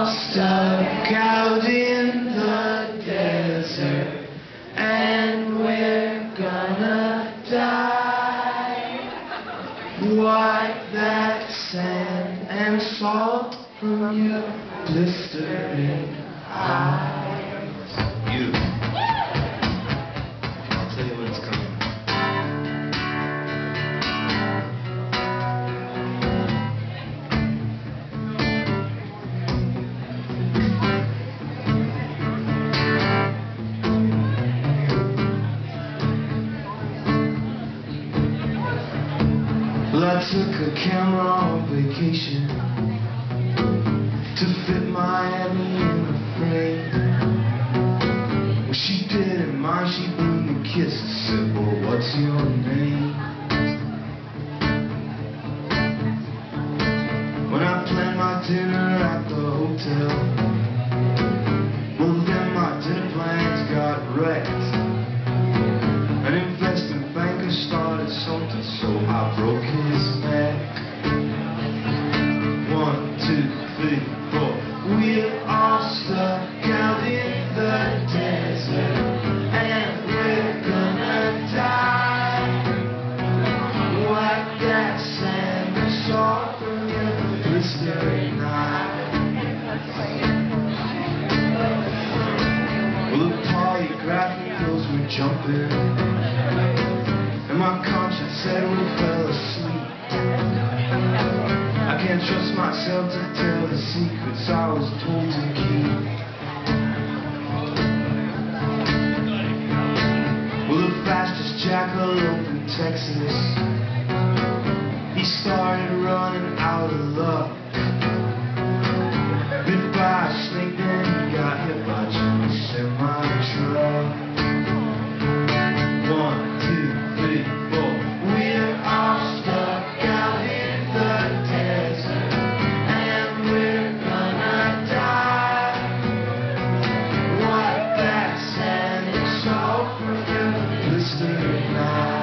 stuck out in the desert, and we're gonna die. Wipe that sand and salt from your blistering eyes. You. I'll tell you when it's coming. Well, I took a camera on vacation to fit Miami in a frame. Well, she didn't mind, she blew me a kiss and said, well, what's your name? When I planned my dinner at the hotel, well, then my dinner plans got wrecked. An investment banker started something, so I broke his neck. 1, 2, 3, 4. We're all stuck out in the desert, and we're gonna die. Wipe that sand and salt from your blistering eyes. Well, the polygraphic pills were jumping, and my conscience said we fell asleep. I can't trust myself to tell the secrets I was told to keep. Well, the fastest jackalope in Texas, he started running out of luck. Bit by a snake, then he got hit by a semi-truck. 1, 2, 3, 4. We're all stuck out in the desert, and we're gonna die. Wipe that sand and salt from your blistering eyes.